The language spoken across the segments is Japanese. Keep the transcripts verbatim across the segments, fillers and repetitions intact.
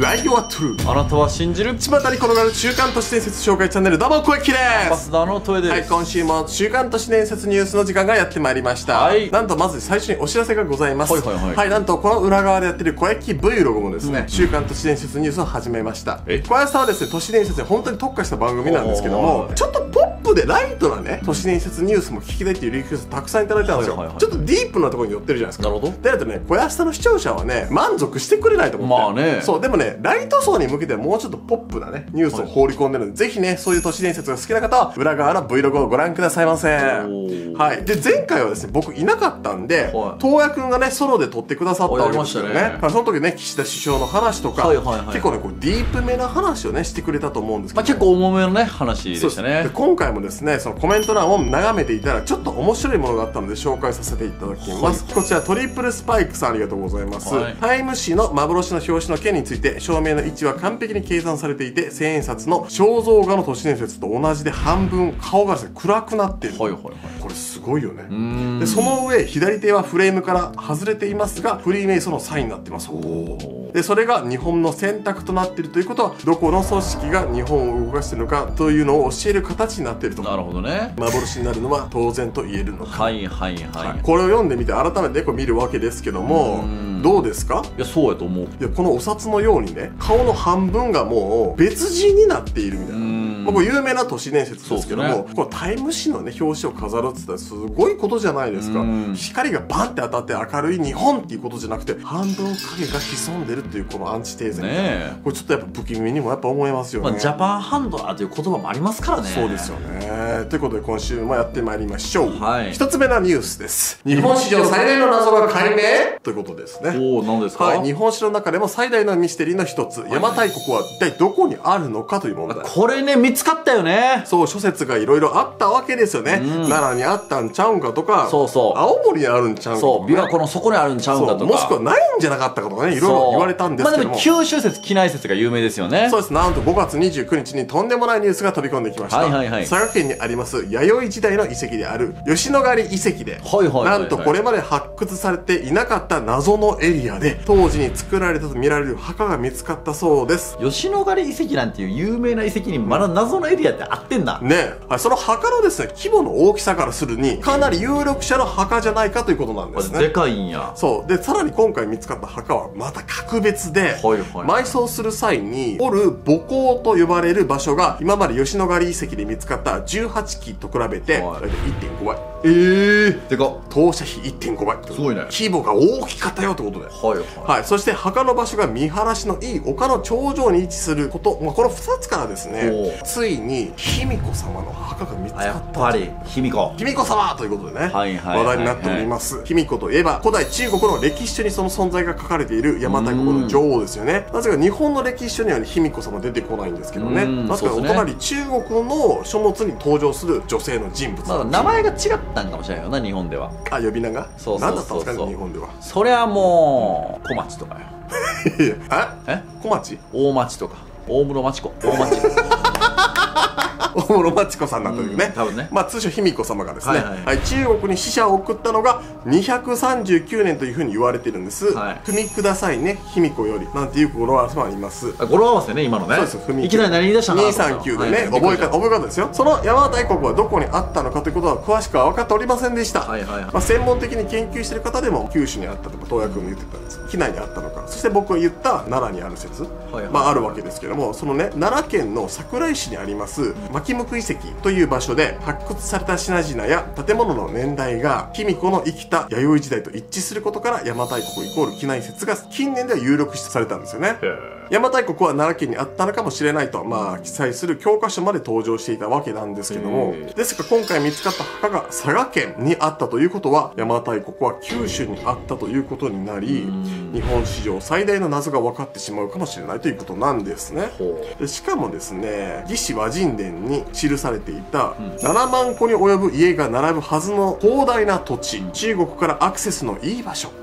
ライオはトゥルー。 あなたは信じる。 巷に転がる週刊都市伝説紹介チャンネル、どうも小池でアンバす。 サダーのトエです。 はい、今週も週刊都市伝説ニュースの時間がやってまいりました。 はい。 なんとまず最初にお知らせがございます。 はいはいはい。 はい、なんとこの裏側でやってる小池 Vlog もですね、うん、週刊都市伝説ニュースを始めました。え小池さんはですね、都市伝説に本当に特化した番組なんですけども、ちょっとポップでライトなね、都市伝説ニュースも聞きたいっていうリクエストたくさんいただいたんですよ。はいはいはい、ちょっとディープなところに寄ってるじゃないですか。なるほど。であるとね、小池さんの視聴者はね、満足してくれないと思って。まあね。そう、でもね、ライト層に向けてもうちょっとポップなね、ニュースを放り込んでるので、はい、ぜひね、そういう都市伝説が好きな方は、裏側の Vlog をご覧くださいませ。はい。で、前回はですね、僕いなかったんで、東野くんがね、ソロで撮ってくださったわけですよね。ねその時ね、岸田首相の話とか、はいはいはい、結構ね、こう、ディープめな話をね、してくれたと思うんですけど、 まあ、結構重めのね、話でしたね。 で今回もですね、そのコメント欄を眺めていたら、ちょっと面白いものがあったので、紹介させていただきます。はい、こちら、トリプルスパイクさんありがとうございます。はい、タイム誌の幻の表紙の件について、照明の位置は完璧に計算されていて、千円札の肖像画の都市伝説と同じで半分顔がですね、暗くなっている。はいはいはい。これすごいよね。で、その上、左手はフレームから外れていますが、フリーメイソンのサインになってます。で、それが日本の選択となっているということは、どこの組織が日本を動かしているのかというのを教える形になっていると。なるほどね。幻になるのは当然と言えるのか。はいはいはい。はい、これを読んでみて改めてこう見るわけですけども、どうですか？ いや、そうやと思う。いや、このお札のようにね、顔の半分がもう別人になっているみたいな。まあ、有名な都市伝説ですけども、ね、このタイム誌のね、表紙を飾るって言ったらすごいことじゃないですか。光がバンって当たって明るい日本っていうことじゃなくて、半分影が潜んでるっていうこのアンチテーゼみたいな、ね、これちょっとやっぱ不気味にもやっぱ思いますよね。 まあ、ジャパンハンドラーという言葉もありますからね。 そうですよね。ということで今週もやってまいりましょう。はい。一つ目のニュースです。日本史上最大の謎が解明ということですね。 おお、何ですか？ はい。日本史の中でも最大のミステリーの一つ、邪馬台国は一体どこにあるのかという問題。 これね、見つかったよね。 そう、諸説がいろいろあったわけですよね。奈良にあったんちゃうんかとか、そうそう。青森にあるんちゃうんかとか、 そう、琵琶湖の底にあるんちゃうんかとか、 もしくはないんじゃなかったかとかね、いろいろ言われたんですけども。 まあでも九州説、畿内説が有名ですよね。 そうです。なんとごがつにじゅうくにちにとんでもないニュースが飛び込んできました。はいはいはい。佐賀県にあります弥生時代の遺跡である吉野ヶ里遺跡で、はいはいはいはい、なんとこれまで発掘されていなかった謎のエリアで、当時に作られたと見られる墓が見つかったそうです。 吉野ヶ里遺跡なんていう有名な遺跡にまだ謎のエリアってあってんだ。 ねえ。はい、その墓のですね、規模の大きさからするに、かなり有力者の墓じゃないかということなんですね。 でかいんや。 そう。で、さらに今回見つかった墓はまた格別で、はいはい、埋葬する際に、掘る墓坑と呼ばれる場所が、今まで吉野ヶ里遺跡で見つかったじゅうはちきと比べて、はい、いってんごばい。えー、でか投射費 いってんごばい。すごいね。規模が大きかったよってことで。はいはい。はい。そして墓の場所が見晴らしのいい丘の頂上に位置すること、まあ、このふたつからですね、ついに卑弥呼様の墓が見つかった。やっぱり卑弥呼。卑弥呼様ということでね、はいはい、話題になっております。卑弥呼といえば、古代中国の歴史書にその存在が書かれている邪馬台国の女王ですよね。なぜか日本の歴史書には卑弥呼様出てこないんですけどね。なぜかお隣中国の書物に登場する女性の人物。 まあ、名前が違ったんかもしれないよな、日本では。 あ、呼び名が。そうそうそうそう。何だったんですかね、日本では。 そりゃもう小町とかよ。 ええ小町大町とか大室町子大町大室町子さんだったんですね。多分ね。まあ通称卑弥呼様がですね、はいはいはい、中国に使者を送ったのがにひゃくさんじゅうきゅうねんというふうに言われてるんです。はい、踏みくださいね、卑弥呼よりなんていう語呂合わせもあります。 語呂合わせね、今のね。そうです。踏み。いきなり何言い出したの？ にさんきゅうでね、はい、覚え方覚え方ですよ。その邪馬台国はどこにあったのかということは詳しくは分かっておりませんでした。はいはいはい。まあ専門的に研究している方でも九州にあったとか東野君も言ってたんです。畿内にあったのか。そして僕が言った奈良にある説、はいはい、まああるわけですけども、そのね奈良県の桜井市にあります牧向遺跡という場所で発掘された品々や建物の年代が卑弥呼の生きた弥生時代と一致することから邪馬台国イコール畿内説が近年では有力視されたんですよね。邪馬台国は奈良県にあったのかもしれないと、まあ、記載する教科書まで登場していたわけなんですけども、ですが今回見つかった墓が佐賀県にあったということは、邪馬台国は九州にあったということになり、日本史上最大の謎が分かってしまうかもしれないということなんですね。でしかもですね、魏志倭人伝に記されていたななまんこに及ぶ家が並ぶはずの広大な土地、中国からアクセスのいい場所、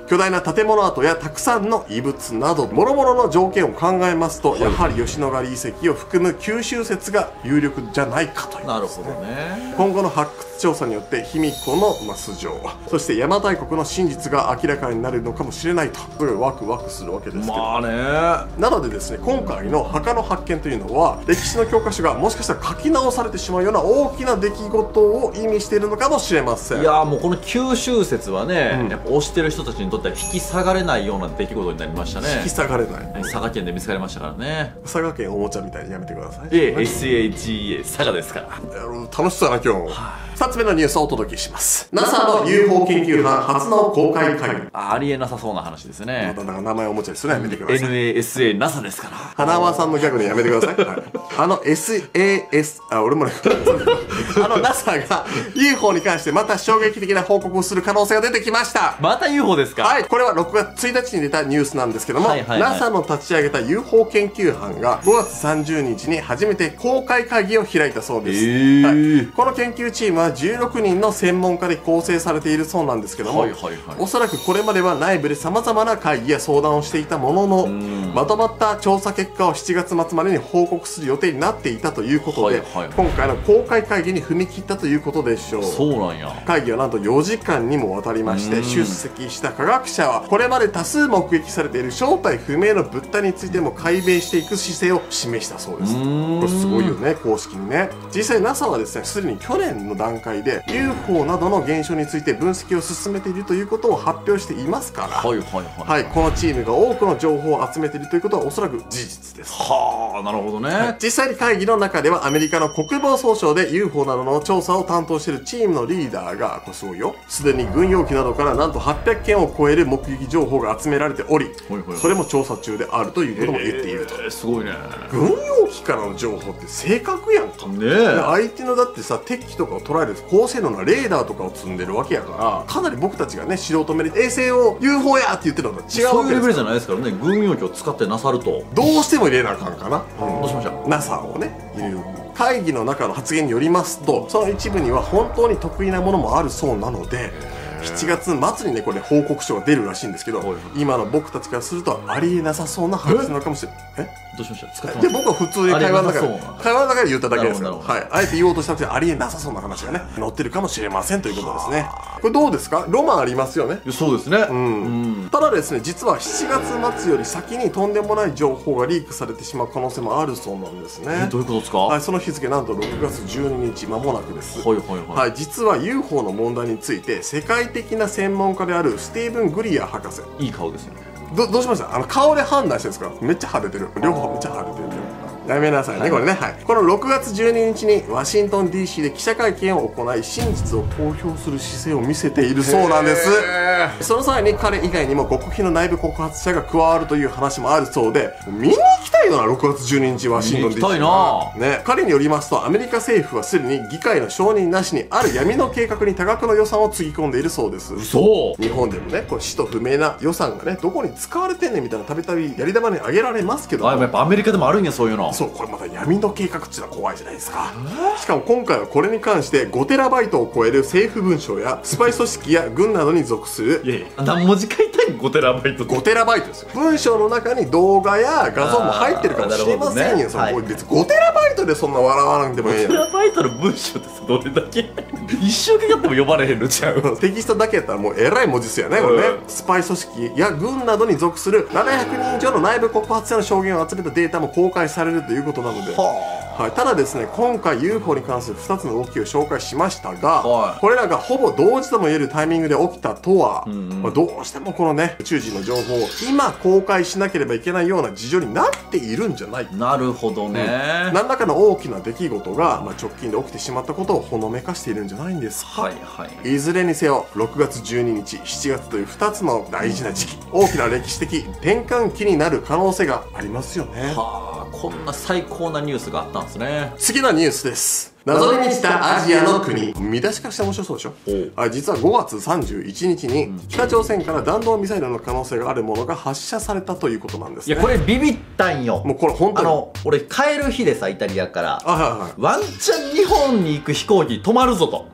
巨大な建物跡やたくさんの遺物など諸々の条件を考えますと、やはり吉野ヶ里遺跡を含む九州説が有力じゃないかという、ね、 なるほどね。 今後の発掘調査によって卑弥呼の、まあ、素性、そして邪馬台国の真実が明らかになるのかもしれないと、すごいワクワクするわけですけど、 まあね。 なのでですね、今回の墓の発見というのは歴史の教科書がもしかしたら書き直されてしまうような大きな出来事を意味しているのかもしれません。 いやー、もうこの九州説はね、 うん、 やっぱ推してる人たちにとっては引き下がれないような出来事になりましたね。 引き下がれない、 佐賀県で見つかりましたからね。 佐賀県おもちゃみたいにやめてください。 ええ、エスエージーエー 佐賀ですから。 楽しそうだな今日も。ふたつめのニュースをお届けします。 ナサ の ユーフォー 研究班初の公開会議。 ありえなさそうな話ですね。 またなんか名前おもちゃですね、やめてください。 エヌエーエスエー ナサ ですから。 花輪さんのギャグでやめてください、はい、あの エスエーエス あ俺もねあの ナサ が ユーフォー に関してまた衝撃的な報告をする可能性が出てきました。 また ユーフォー ですか？ はい、これはろくがつついたちに出たニュースなんですけども、 はいはいはい、 ナサ の立ち上げた ユーフォー 研究班がごがつさんじゅうにちに初めて公開会議を開いたそうです、 えーはい、この研究チームはじゅうろくにんの専門家で構成されているそうなんですけども、 はいはいはい、 おそらくこれまでは内部で様々な会議や相談をしていたものの、まとまった調査結果をしちがつ末までに報告する予定になっていたということで、 はいはい、 今回の公開会議に踏み切ったということでしょう。 そうなんや。 会議はなんとよじかんにもわたりまして、出席した科学者はこれまで多数目撃されている正体不明の物体についても解明していく姿勢を示したそうです。これすごいよね、公式にね。実際 ナサ はですね、すでに去年の段階で ユーフォー などの現象について分析を進めているということを発表していますから、 はいはいはい、 はい、このチームが多くの情報を集めているということはおそらく事実です。 はあ、なるほどね、 はい、実際に会議の中ではアメリカの国防総省で ユーフォー などの調査を担当しているチームのリーダーが、これすごいよ、すでに軍用機などからなんとはっぴゃっけんを超える目撃情報が集められており、はいはい、それも調査中であるということも言っていると。 えー、すごいね。 軍用機からの情報って正確やんかねえ。 相手のだってさ、敵機とかを捉える高性能なレーダーとかを積んでるわけやから、かなり僕たちがね、素人目で衛星を ユーフォー やって言ってるのと違うわけですから。 そういうレベルじゃないですからね。軍用機を使ってなさるとどうしても入れなあかんかな、うん、 どうしましょう。 ナサ をね入れる。会議の中の発言によりますと、その一部には本当に得意なものもあるそうなので、しちがつまつにね、これ報告書が出るらしいんですけど、今の僕たちからするとありえなさそうな話なのかもしれない。えどうしました？使ってます？ で、僕は普通に会話の中で会話の中で言っただけですから、はい、あえて言おうとしたくてありえなさそうな話がね載ってるかもしれませんということですね。これどうですか？ロマンありますよね。 そうですね、 うん、うん、ただですね、実はしちがつ末より先にとんでもない情報がリークされてしまう可能性もあるそうなんですね。 え、どういうことですか？ はい、その日付なんとろくがつじゅうににち、間もなくです。 はいはいはい、 はい、実は ユーフォー の問題について世界的な専門家であるスティーブン・グリアー博士、 いい顔ですね。 ど, どうしました？あの顔で判断してるんですか？めっちゃ腫れてる、両方めっちゃ腫れてる。やめなさいね、はい、これね、はい、このろくがつじゅうににちにワシントン ディーシー で記者会見を行い、真実を公表する姿勢を見せているそうなんです。その際に彼以外にも極秘の内部告発者が加わるという話もあるそうで、見に行きたいよな、ろくがつじゅうににちワシントン ディーシー。 見に行きたいな、 ね、彼によりますと、アメリカ政府はすでに議会の承認なしにある闇の計画に多額の予算をつぎ込んでいるそうです。 嘘。 日本でもね、これ使途不明な予算がね、どこに使われてんねんみたいなたびたびやり玉に挙げられますけども、 あ、やっぱアメリカでもあるんや、そういうの。 そう、これまた闇の計画っていうのは怖いじゃないですか。しかも今回はこれに関してごテラバイトを超える政府文書やスパイ組織や軍などに属する、 いやいや、何文字書いたん？ごテラバイト。 ごテラバイトですよ。文章の中に動画や画像も入ってるかもしれませんよ。その、はい、別にごテラバイトでそんな笑わなくてもいいやん。 ごテラバイトの文章ってどれだけ一生かかっても呼ばれへんのちゃう？ テキストだけやったらもうえらい文字っすよね、これね。スパイ組織や軍などに属するななひゃくにん以上の内部告発者の証言を集めたデータも公開されるということなので、はい、ただですね、今回 ユーフォー に関するふたつの動きを紹介しましたが、はい、これらがほぼ同時とも言えるタイミングで起きたとは、うん、まあ、どうしてもこのね、宇宙人の情報を今公開しなければいけないような事情になっているんじゃないか。 なるほどね、 うん、何らかの大きな出来事が、まあ、直近で起きてしまったことをほのめかしているんじゃないんですか。 はいはい、 いずれにせよろくがつじゅうににち、しちがつというふたつの大事な時期、大きな歴史的転換期になる可能性がありますよね。 はあ、こんな最高なニュースがあったんですね。 次のニュースです。謎に満ちたアジアの国。見出しからして面白そうでしょ。あ、実はごがつさんじゅういちにちに北朝鮮から弾道ミサイルの可能性があるものが発射されたということなんですね。 いや、これビビったんよ。 もうこれ本当に、 あの俺帰る日でさ、イタリアから、 あ、はいはい、 ワンチャン日本に行く飛行機止まるぞと。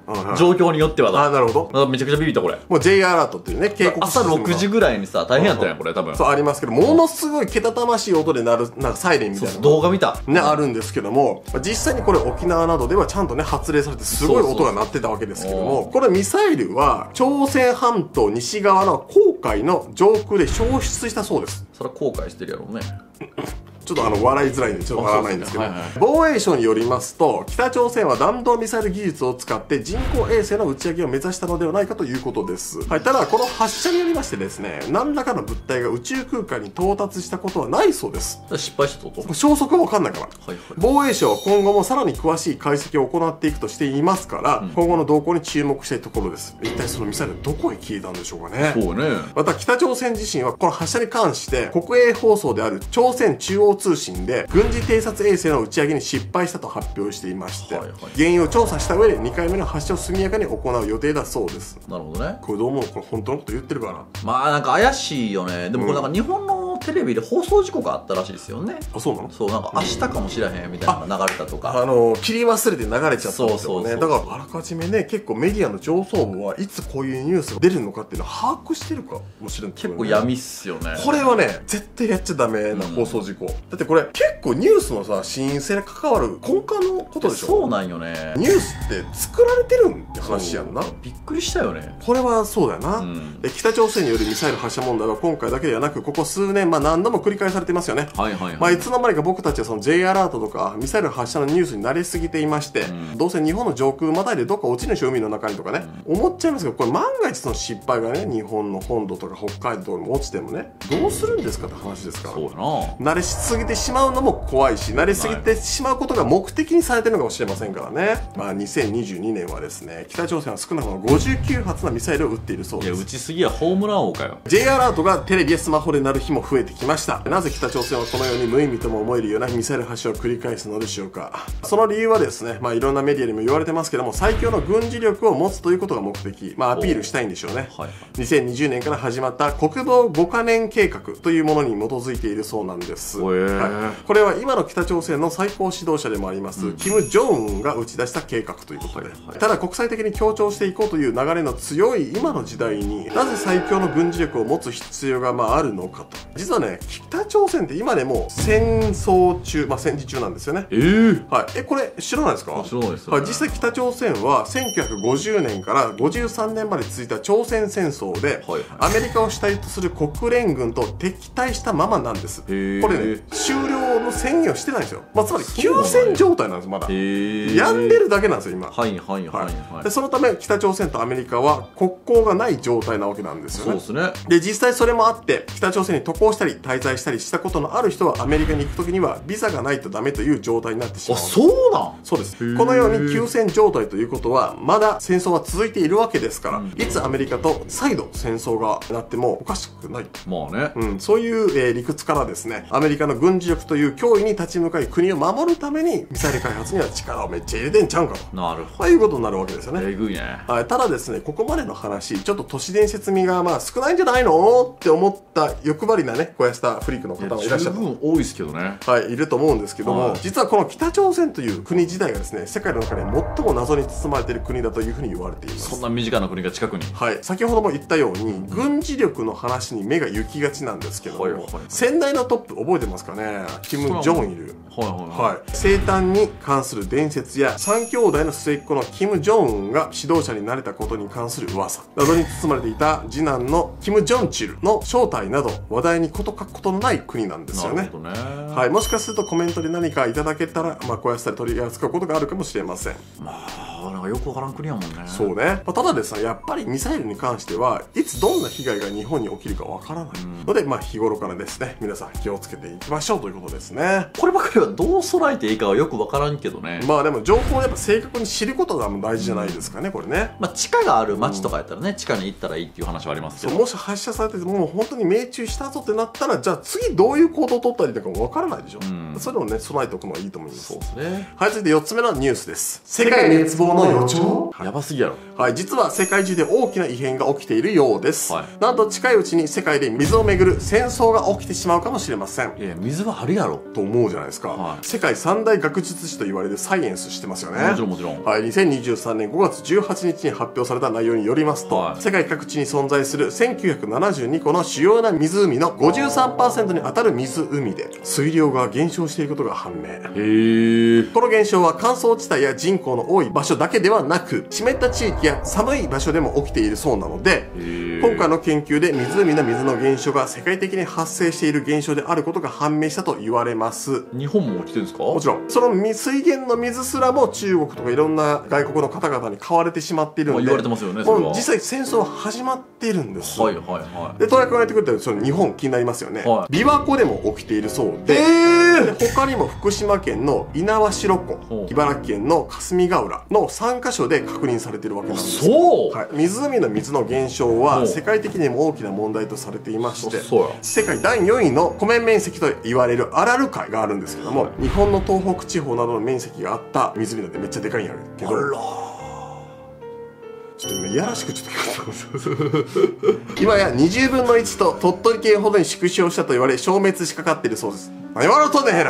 状況によってはだ。 あ、なるほど。 めちゃくちゃビビったこれ。 もう ジェイアール アラートっていうね、警告朝ろくじぐらいにさ、大変やったんやこれ多分。 そうありますけど、ものすごいけたたましい音で鳴る、なんかサイレンみたいな。 動画見た。 ね、あるんですけども、実際にこれ沖縄などではちゃんとね、発令されてすごい音が鳴ってたわけですけども、これミサイルは朝鮮半島西側の黄海の上空で消失したそうです。 それは後悔してるやろうね。 ちょっとあの笑いづらいんでちょっと笑わないんですけど、防衛省によりますと、北朝鮮は弾道ミサイル技術を使って人工衛星の打ち上げを目指したのではないかということです。はい、ただこの発射によりましてですね、何らかの物体が宇宙空間に到達したことはないそうです。 失敗したってこと？ 消息が分かんないから。 はいはい、 防衛省は今後もさらに詳しい解析を行っていくとしていますから、うん、今後の動向に注目したいところです。一体そのミサイルどこへ消えたんでしょうかね。 そうね。また北朝鮮自身はこの発射に関して国営放送である朝鮮中央通信で軍事偵察衛星の打ち上げに失敗したと発表していまして、はいはい、原因を調査した上でにかいめの発射を速やかに行う予定だそうです。 なるほどね。 これどう思う？これ本当のこと言ってるかな。 まあなんか怪しいよね。でもこれなんか日本のテレビで放送事故があったらしいですよね。 あ、そうなの？ そう、なんか明日かもしれへんみたいなのが流れたとか、 あ、あの切り忘れて流れちゃったんですよね。 そうそうそうそう。 だからあらかじめね、結構メディアの上層部はいつこういうニュースが出るのかっていうのを把握してるかもしれない、ね、 結構闇っすよね。 これはね絶対やっちゃダメな放送事故、うん、だってこれ結構ニュースのさ信用性に関わる根幹のことでしょ。 そうなんよね。 ニュースって作られてるんって話やんな。 びっくりしたよね。 これはそうだよな、うん、北朝鮮によるミサイル発射問題は今回だけではなくここ数年、まあ、何度も繰り返されてますよね。はいはいはい、まあ、いつの間にか僕たちはその ジェイアール アラートとかミサイル発射のニュースに慣れすぎていまして、うん、どうせ日本の上空またいでどっか落ちるし海の中にとかね、うん、思っちゃいますけど、これ万が一その失敗がね日本の本土とか北海道とかにも落ちてもねどうするんですかって話ですから。そうだな。慣れしすぎてしまうのも怖いし、慣れすぎてしまうことが目的にされてるのかもしれませんからね。まあにせんにじゅうにねんはですね、北朝鮮は少なくともごじゅうきゅうはつのミサイルを撃っているそうです。 いや、撃ちすぎやホームラン王かよ。 ジェイアール アラートがテレビやスマホで鳴る日も増えてきました。なぜ北朝鮮はこのように無意味とも思えるようなミサイル発射を繰り返すのでしょうか。その理由はですね、まあいろんなメディアにも言われてますけども、最強の軍事力を持つということが目的、まあアピールしたいんでしょうね。はい、にせんにじゅうねんから始まった国防ごかねん計画というものに基づいているそうなんです。はい、これは今の北朝鮮の最高指導者でもあります、うん、キム・ジョンウンが打ち出した計画ということで、はいはい、ただ国際的に強調していこうという流れの強い今の時代になぜ最強の軍事力を持つ必要がまああるのかと。実はね、北朝鮮って今でも戦争中、まあ戦時中なんですよね。えー、はい。え、これ知らないですか？ 知らないですよね。 はい。実際北朝鮮はせんきゅうひゃくごじゅうねんからごじゅうさんねんまで続いた朝鮮戦争で、はいはい、アメリカを主体とする国連軍と敵対したままなんです。これね、終了の宣言をしてないんですよ。まあつまり休戦状態なんです、まだ。病んでるだけなんですよ、今。はいはいはいはい。で、そのため北朝鮮とアメリカは国交がない状態なわけなんですよね。そうですね。で、実際それもあって、北朝鮮に渡航したり滞在したりしたことのある人はアメリカに行くときにはビザがないとダメという状態になってしまう。あ、そうなん？そうです。このように休戦状態ということは、まだ戦争は続いているわけですから、うん、いつアメリカと再度戦争がなってもおかしくない。まあね。うん、そういう、えー、理屈からですね、アメリカの軍事力という脅威に立ち向かい国を守るためにミサイル開発には力をめっちゃ入れてんちゃうんかと。なるほど。そういうことになるわけですよね。えぐいね。はい。ただですね、ここまでの話、ちょっと都市伝説味がまあ少ないんじゃないのって思った欲張りなね、こうやしたフリークの方もいらっしゃる。十分多いですけどね。はい、いると思うんですけども、はい、実はこの北朝鮮という国自体がですね、世界の中で最も謎に包まれている国だというふうに言われています。そんな身近な国が近くに。はい。先ほども言ったように、うん、軍事力の話に目が行きがちなんですけども、はいはいはい、先代のトップ覚えてますかね、キム・ジョンイル。はいはいはい。はい、生誕に関する伝説や、三兄弟の末っ子のキム・ジョンウンが指導者になれたことに関する噂、謎に包まれていた次男のキム・ジョンチルの正体など、話題に事欠くことのない国なんですよね。なるほどね。はい。もしかするとコメントで何かいただけたら、まあ、こうやって取り扱うことがあるかもしれません。まあ、なんかよくわからん国やもんね。そうね。まあ、ただですね、やっぱりミサイルに関しては、いつどんな被害が日本に起きるかわからないので、うん、まあ、日頃からですね、皆さん気をつけていきましょうということですね。こればかりはどう備えていいかはよくわからんけどね。まあでも情報をやっぱ正確に知ることが大事じゃないですかね、これね。まあ、地下がある街とかやったらね、うん、地下に行ったらいいっていう話はありますけど。そう、もし発射されてて、もう本当に命中したぞってなったら、じゃあ次どういう行動を取ったりとかもわからないでしょ。うん、それをね、備えておくのがいいと思います。そうですね。はい、続いてよっつめのニュースです。世界滅亡象の予兆？ やばすぎやろ。 はい、実は世界中で大きな異変が起きているようです。 はい、 なんと近いうちに世界で水をめぐる戦争が起きてしまうかもしれません。 いや、水はあるやろと思うじゃないですか。はい、世界三大学術誌と言われるサイエンス知ってますよね。 もちろんもちろん。 はい、にせんにじゅうさんねんごがつじゅうはちにちに発表された内容によりますと、はい、世界各地に存在するせんきゅうひゃくななじゅうにこの主要な湖の ごじゅうさんパーセント に当たる湖で水量が減少していることが判明。 へー。 この現象は乾燥地帯や人口の多い場所だけではなく、湿った地域や寒い場所でも起きているそうなので、今回の研究で湖の水の減少が世界的に発生している現象であることが判明したと言われます。 日本も起きてるんですか？ もちろん。その水源の水すらも中国とかいろんな外国の方々に買われてしまっているので、 言われてますよね、それは。 もう実際戦争は始まっているんです。 はいはいはい。 で、東役が言ってくれたらその日本気になりますよね。はい、琵琶湖でも起きているそうで、で他にも福島県の猪苗代湖、茨城県の霞ヶ浦のさんかしょで確認されているわけなんです。 そう、 はい、湖の水の減少は世界的にも大きな問題とされていまして、世界だいよんいの湖面面積と言われるアラル海があるんですけども、はい、日本の東北地方などの面積があった湖なんてめっちゃでかいんやけど、ちょっと今いやらしくちょっと今やにじゅうぶんのいちと鳥取県ほどに縮小したと言われ消滅しかかっているそうです。何笑うとんねんへら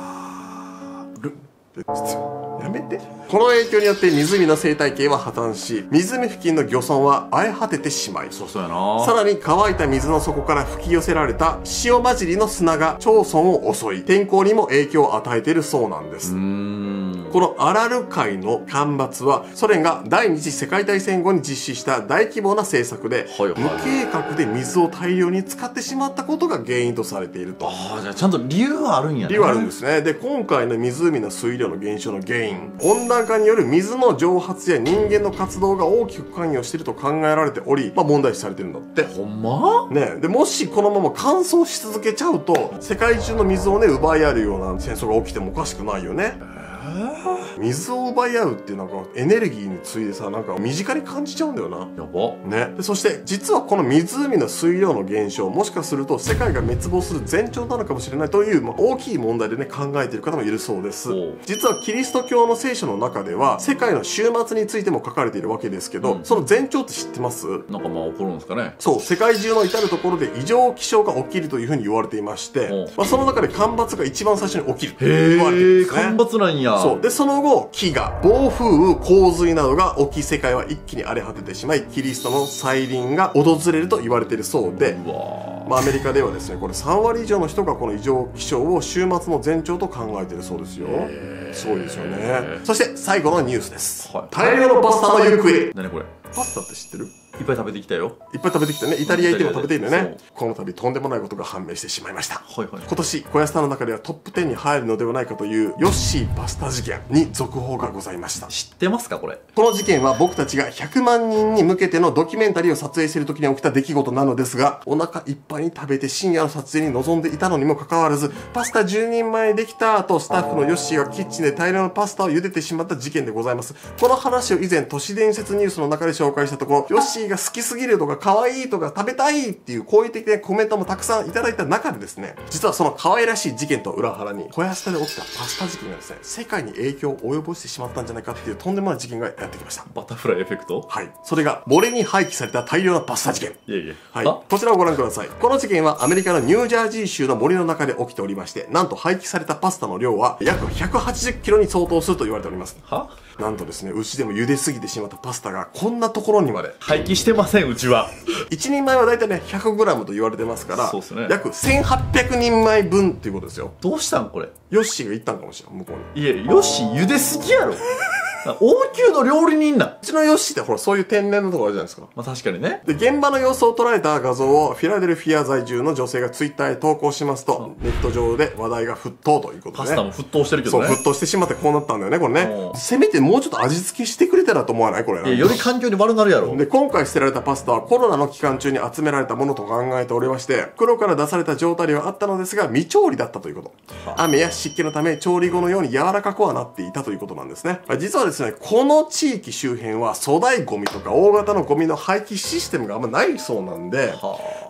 やめて。この影響によって湖の生態系は破綻し、湖付近の漁村は荒れ果ててしまい、 そうそうやな。 さらに乾いた水の底から吹き寄せられた塩混じりの砂が町村を襲い、天候にも影響を与えているそうなんです。うーん、このアラル海の干ばつはソ連が第二次世界大戦後に実施した大規模な政策で、はいはい、無計画で水を大量に使ってしまったことが原因とされていると。 ああ、じゃあちゃんと理由はあるんやね。 理由はあるんですね。で、今回の湖の水量の減少の原因、温暖化による水の蒸発や人間の活動が大きく関与していると考えられており、まあ問題視されてるんだって。 ほんま？ ね。で、もしこのまま乾燥し続けちゃうと、世界中の水をね、奪い合うような戦争が起きてもおかしくないよね。水を奪い合うっていうなんかエネルギーについてさ、なんか身近に感じちゃうんだよな。 やば。 ね。で、そして実はこの湖の水量の減少、もしかすると世界が滅亡する前兆なのかもしれないという、まあ、大きい問題でね、考えている方もいるそうです。実はキリスト教の聖書の中では世界の終末についても書かれているわけですけど、うん、その前兆って知ってます？ なんかまあ起こるんですかね。 そう、世界中の至るところで異常気象が起きるというふうに言われていまして、まあ、その中で干ばつが一番最初に起きると言われてるんですね。 干ばつなんや。そう。 で、その後飢餓、暴風雨、洪水などが起き、世界は一気に荒れ果ててしまい、キリストの再臨が訪れると言われているそうで、うわ、まあ、アメリカではですね、これさんわり以上の人がこの異常気象を終末の前兆と考えているそうですよ。すごいですよね。そして最後のニュースです。はい、大量のパスタの行方。 何これ？ パスタって知ってる？ いっぱい食べてきたよ。 いっぱい食べてきたね。イタリア行っても食べていいんだよね。この度とんでもないことが判明してしまいました。はいはい。今年、小安田の中ではトップじゅうに入るのではないかというヨッシーパスタ事件に続報がございました。 知ってますかこれ？ この事件は僕たちがひゃくまんにんに向けてのドキュメンタリーを撮影している時に起きた出来事なのですが、お腹いっぱいに食べて深夜の撮影に臨んでいたのにもかかわらず、パスタじゅうにんまえできた後、スタッフのヨッシーがキッチンで大量のパスタを茹でてしまった事件でございます。この話を以前都市伝説ニュースの中で紹介したところ、ヨッシーが好きすぎるとか可愛いとか食べたいっていう好意的なコメントもたくさんいただいた中でですね、実はその可愛らしい事件と裏腹に、小安田で起きたパスタ事件がですね、世界に影響を及ぼしてしまったんじゃないかっていうとんでもない事件がやってきました。 バタフライエフェクト？ はい。それが漏れに廃棄された大量のパスタ事件。 いえいえ。 はい。こちらをご覧ください。この事件はアメリカのニュージャージー州の森の中で起きておりまして、なんと廃棄されたパスタの量は約ひゃくはちじゅっキロに相当すると言われております。 は？ なんとですね、うちでも茹ですぎてしまったパスタがこんなところにまで廃棄してません、うちは。 一人前はだいたいね、ひゃくグラムと言われてますから、 そうですね、 約せんはっぴゃくにんまえ分っていうことですよ。 どうしたんこれ？ ヨッシーが言ったんかもしれん、向こうに。 いえ、ヨッシー茹ですぎやろ。王宮の料理人だ。 うちのヨッシーってほら、そういう天然のところあるじゃないですか。 まあ確かにね。 で、現場の様子を捉えた画像をフィラデルフィア在住の女性がツイッターへ投稿しますと、ネット上で話題が沸騰ということでね。 パスタも沸騰してるけどね。 そう、沸騰してしまってこうなったんだよね、これね。せめてもうちょっと味付けしてくれたらと思わないこれ。 いや、より環境に悪なるやろ。 で、今回捨てられたパスタはコロナの期間中に集められたものと考えておりまして、袋から出された状態ではあったのですが、未調理だったということ。雨や湿気のため、調理後のように柔らかくはなっていたということなんですね。実はですね、この地域周辺は粗大ゴミとか大型のゴミの廃棄システムがあんまないそうなんで、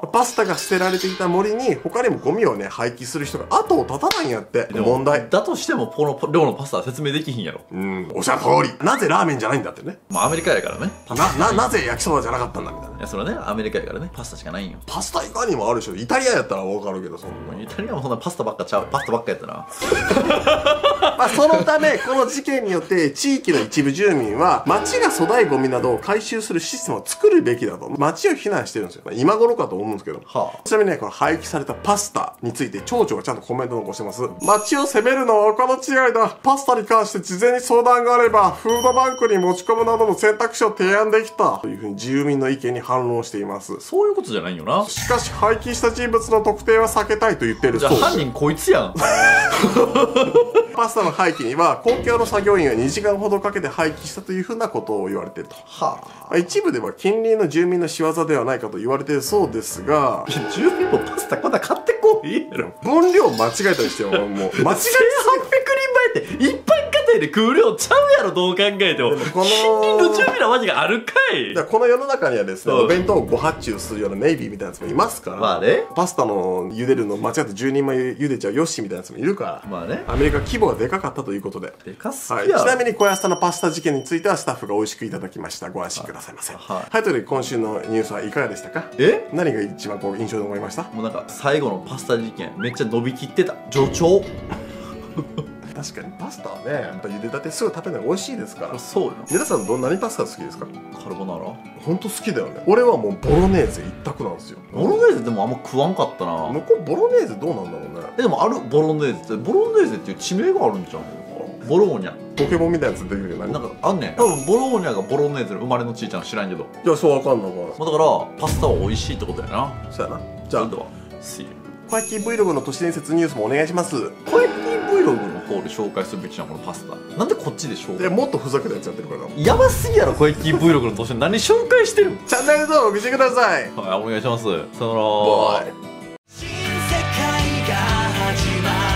パスタが捨てられていた森に他にもゴミをね廃棄する人が後を絶たないんやって。問題だとしてもこの量のパスタは説明できひんやろ。 うん、おっしゃる通り。なぜラーメンじゃないんだってね。 まあアメリカやからね。 な、な、なぜ焼きそばじゃなかったんだみたいな。 いやそれはね、アメリカやからね、パスタしかないんよ。 パスタ以外にもあるでしょ。イタリアやったらわかるけど、そんな。 イタリアもそんなパスタばっかちゃう。パスタばっかやったな。 まあそのためこの事件によって地域の一部住民は町が粗大ゴミなどを回収するシステムを作るべきだと町を非難してるんですよ。今頃かと思うんですけど、はあ、ちなみにねこの廃棄されたパスタについて町長がちゃんとコメント残してます。町を責めるのは他の違いだ。パスタに関して事前に相談があればフードバンクに持ち込むなどの選択肢を提案できたというふうに住民の意見に反論しています。 そういうことじゃないよな。 しかし廃棄した人物の特定は避けたいと言っているそうです。 じゃあ犯人こいつやん。 パスタの廃棄には公共の作業員がにじかんほどかけて廃棄したというふうなことを言われていると。はあ、一部では近隣の住民の仕業ではないかと言われているそうですが、 住民もパスタこんな買ってこういいやろ。 分量間違えたりしてももう間違えせんはっぴゃくにんばいって一般家庭で食う量ちゃうやろ、どう考えても。 でもこの近隣の住民のマジがあるかい。 だからこの世の中にはですね、 うん、 お弁当をご発注するようなネイビーみたいなやつもいますから。 まあね。 パスタの茹でるの間違ってじゅうにんまい茹でちゃうヨッシーみたいなやつもいるから。 まあね。 アメリカ規模がでかかったということで。 でかすぎやろ。 はい、ちなみに小安さんのパスタ事件についてはスタッフが美味しくいただきました。ご安心くださいませ。はい。はい、ということで今週のニュースはいかがでしたか？ え？ 何が一番こう印象に残りました？ もうなんか最後のパスタ事件めっちゃ伸びきってた。助長。 確かにパスタはねやっぱ茹でたてすぐ食べるのが美味しいですから。 そうよ。 皆さんど何パスタ好きですか？ カルボナーラ。 ほんと好きだよね。俺はもうボロネーゼ一択なんですよ。 ボロネーゼでもあんま食わんかったな。 向こうボロネーゼどうなんだろうね。 えでもあるボロネーゼってボロネーゼっていう地名があるんじゃん。ボローニャ。 ポケモンみたいなやつ出てくるよね。 なんかあんねん。多分ボローニャがボロネーゼの生まれのちいちゃん知らんけど。 いやそうわかんないわかんない。 まあだからパスタは美味しいってことやな。 そうやな。じゃあ See you。 小焼き Vlog の都市伝説ニュースもお願いします。 小焼き Vlog の方で紹介するべきじゃんこのパスタ。なんでこっちで紹介？ でもっとふざけたやつやってるから。 やばすぎやろ小焼き Vlog の都市何紹介してるの？ チャンネル登録してください。 はいお願いします。さよなら。 バイ。 新世界が始まる